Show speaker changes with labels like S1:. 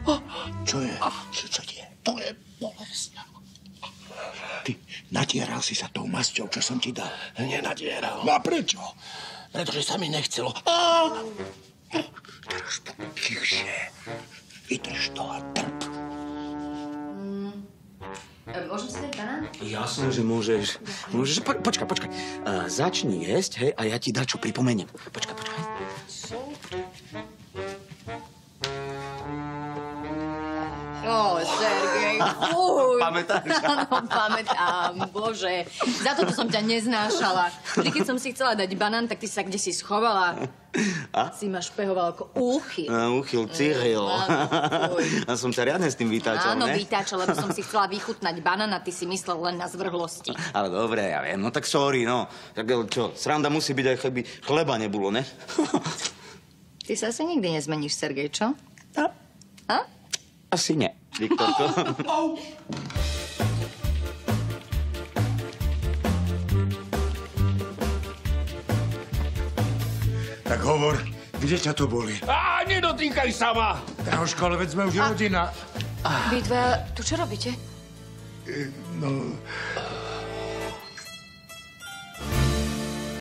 S1: Čo je? Čo ti je? To je bolesť. Ty natieral si sa tou masťou, čo som ti dal.
S2: Nenadieral.
S1: No a prečo?
S2: Pretože sa mi nechcelo.
S1: Teraz tak tichšie. Vydrž to a trp.
S3: Môžem si dať banán?
S4: Jasné, že môžeš. Počkaj. Začni jesť, hej, a ja ti dačo pripomeniem. Počkaj.
S3: Sergej, fuj.
S4: Pamätáš?
S3: Áno, pamätám, bože. Za toto som ťa neznášala. Vždy, keď som si chcela dať banán, tak ty sa kdesi schovala.
S4: A?
S3: Si ma špehoval ako úchyl.
S4: Úchyl, Cyril. A som sa riadne s tým vytáčal,
S3: Áno,
S4: ne?
S3: vytáčal, lebo som si chcela vychutnať banán a ty si myslel len na zvrhlosti.
S4: Ale dobre, ja viem. No tak sorry, no. Tak čo, sranda musí byť, aj keby chleba nebolo, ne?
S3: Ty sa asi nikdy nezmeníš, Sergej, čo? A?
S4: Asi nie, Viktorko.
S1: Tak hovor, kde ťa to boli?
S2: Nedotýkaj sa ma!
S1: Drahoško, ale veď sme už rodina.
S3: Vy dve, tu čo robíte?
S1: No,